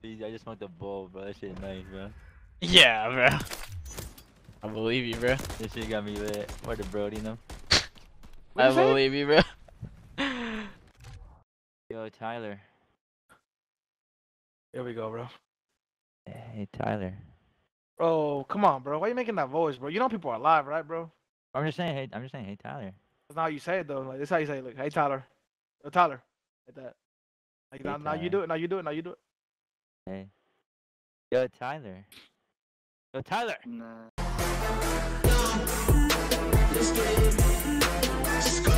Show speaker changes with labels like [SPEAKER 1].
[SPEAKER 1] I just smoked a bowl, bro. That shit nice, bro.
[SPEAKER 2] Yeah, bro. I believe you, bro.
[SPEAKER 1] This shit got me lit. Where the Brody them?
[SPEAKER 2] I believe you, bro.
[SPEAKER 1] Yo, Tyler.
[SPEAKER 3] Here we go, bro.
[SPEAKER 1] Hey, Tyler.
[SPEAKER 3] Bro, come on, bro. Why you making that voice, bro? You know people are alive, right, bro?
[SPEAKER 1] I'm just saying, hey, Tyler.
[SPEAKER 3] That's not how you say it though. Like this is how you say it. Look, hey Tyler. Yo, Tyler. Like that. Like
[SPEAKER 1] Hey,
[SPEAKER 3] now you do it. Now you do it. Now you do it.
[SPEAKER 1] Hey. Yo, Tyler. Yo, Tyler.
[SPEAKER 3] Nah.
[SPEAKER 4] Let's get it.